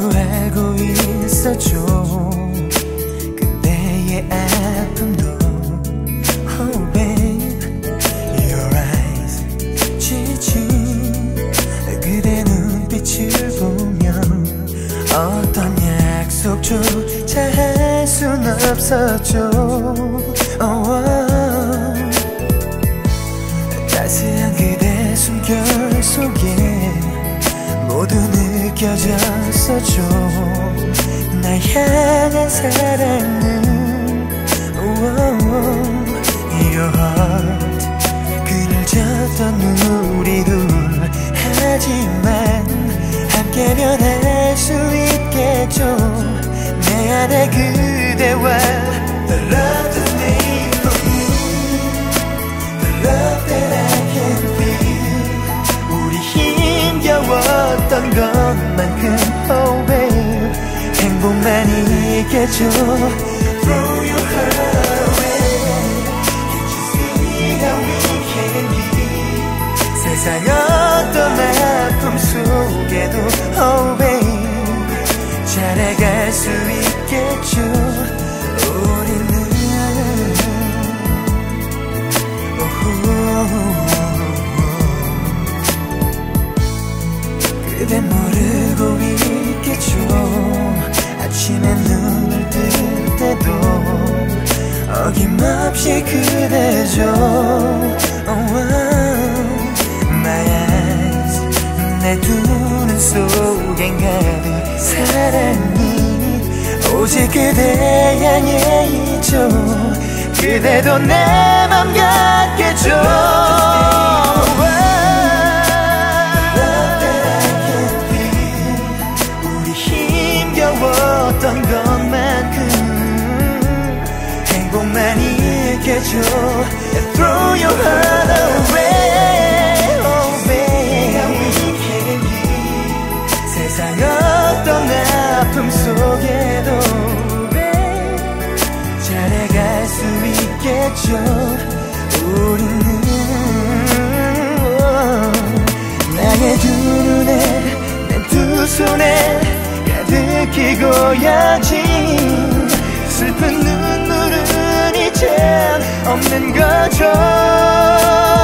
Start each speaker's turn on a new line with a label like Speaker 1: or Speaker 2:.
Speaker 1: 알고 있었죠. 그때의 아픔도. Oh babe, your eyes 지친 그대 눈빛을 보면 어떤 약속조차 할 순 없었죠. 따스한 그대 숨결 속에 모두 느껴졌었죠. 날 향한 사랑은 Your heart 그늘졌던 우리 둘. 하지만 함께 변할 수 있겠죠. 내 안에 그대와 The love that's made for me, The love that I can feel. 우리 힘겨웠던 것만큼 Oh babe 행복만 있겠죠. Throw your heart 세상 어떤 아픔 속에도 Oh babe 잘해갈 수 있겠죠. 우리는 그대 모르고 있겠죠. 아침에 눈을 뜰 때도 어김없이 그대죠. My eyes 내 두 눈 속엔 가득 사랑이 오직 그대 향해 있죠. 그대도 내 맘 같겠죠. 우리 힘겨웠던 것만큼 행복만 있겠죠. Throw your heart away, oh baby. 세상 어떤 아픔 속에도 잘해갈 수 있겠죠. 우리는 나의 두 눈에 내 두 손에 가득히 고여진 슬픈 눈물은 이젠 없는 거죠.